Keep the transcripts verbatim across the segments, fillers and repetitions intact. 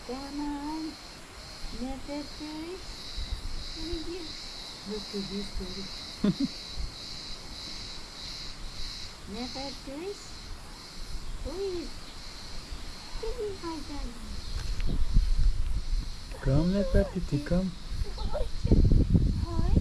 Come on. Never fish. Look at this story. Never fish. Please. Give me my darling. Come, Nefertiti, come. What? What?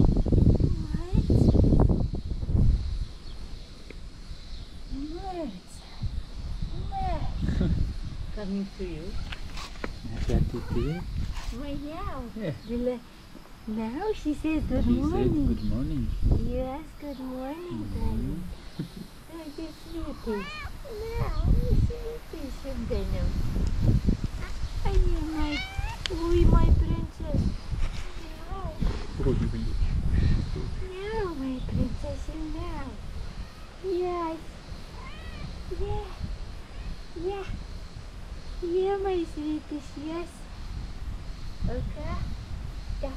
What? What? Coming to you. Nefertiti. Right now. Yeah. Bila- Now she says good She morning. said good morning. Yes, good morning, Mhm. darling. Oh, you sleepy. No, you sleepy, Sundanu. Are you my, oh, my princess? No, Oh, you will. no, my princess, no. Yes. Yeah. Yeah. Yeah, my sweeties, yes. Okay. Yeah.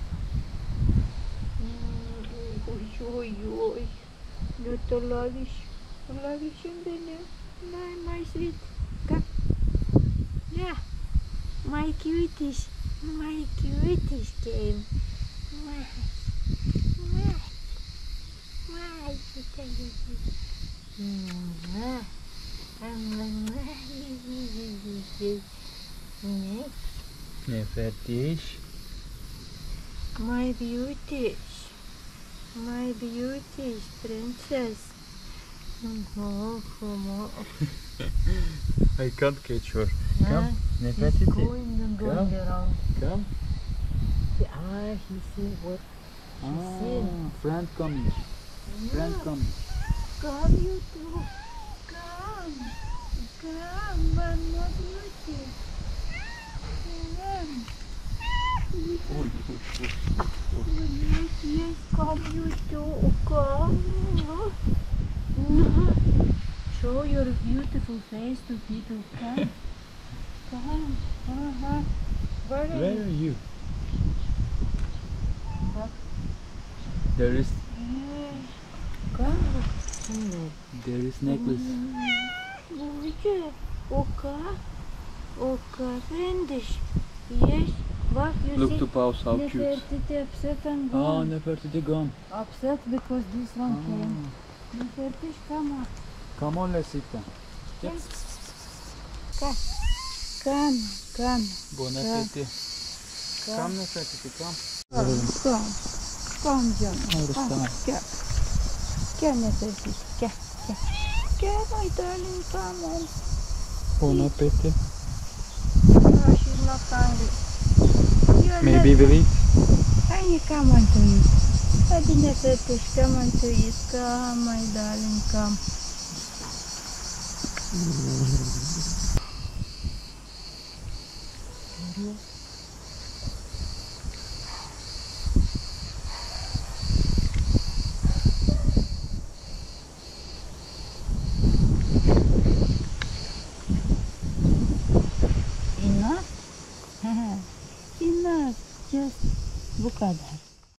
Ой, ой, ой. No to lavish. Lavish and then no, my sweet. Come. Yeah. My cuties. My cuties came. My. My. My. Mwah. Nefertiti. My beauties. My beauties, princess. Oh, come on. I can't catch her. Huh? Come, He's Nefertiti. going and going Come. around. Come. Ah, he see what she Ah, said. friend coming. Friend Yeah. coming. Come, you two. Come. Come, one more beauty. Come. Oh, oh, oh, oh. Yes, yes, come, you two. Come. No. Show your beautiful face to people. Come. Come. Uh-huh. Where are Where you? are you? What? There is Yes. Come. Mm. there is necklace. Oye, Oka, Oka, friendish. Yes, what you Look see? to Paus, how cute. Nefertiti upset and Oh, gone. Nefertiti gone. Upset because this one came. Ah. Nefertiti, come on. Come on, let's sit down. Come. Come. Come, come. Bon appétit. Come, Nefertiti, come. Come, come. Come, John. Oh, the Come, star. come. Come, Nefertiti. Come, come. Come, my darling, come on. Bon appétit. No, she's not hungry. You're Maybe not- we'll eat. Can you come on to eat? I didn't say to come on to eat. Come, my darling, come. Enough? Enough. Just look at that.